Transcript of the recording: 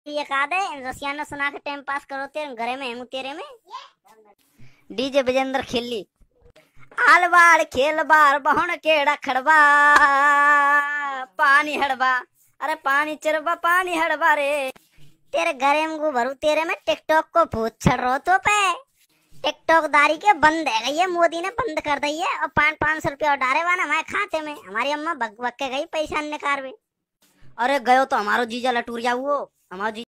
ये कहा दे रसियाना सुना के टाइम पास करो तेरे घरे में हूँ तेरे में। डीजे बजेंद्र खेली आल बाड़ खेल बार बहुण केड़ा खड़बा पानी हड़बा। अरे पानी चरबा पानी हड़बा रे। तेरे घरे में गु भरू तेरे में टिकटॉक को भूत चढ़ रहो तो पे टिकटॉक दारी के बंद है गई है, मोदी ने बंद कर दी है। और 500 रुपया डारे वाला हमारे खाते में। हमारी अम्मा बक बक के गई पैसा निकाल। अरे गयो तो हमारो जीजा लटूरिया हुआ हमारो